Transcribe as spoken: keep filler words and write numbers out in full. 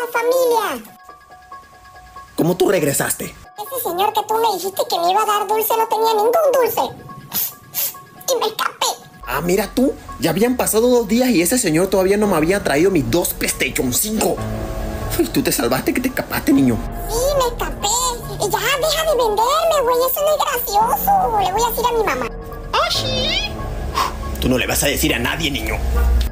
familia! ¿Cómo tú regresaste? Ese señor que tú me dijiste que me iba a dar dulce no tenía ningún dulce. Y me escapé. Ah, mira tú, ya habían pasado dos días y ese señor todavía no me había traído mis dos PlayStation cinco. Uy, tú te salvaste que te escapaste, niño. Sí, me escapé. Y ya, deja de venderme, güey. Eso no es gracioso. Le voy a decir a mi mamá. ¿Ah, sí? Tú no le vas a decir a nadie, niño.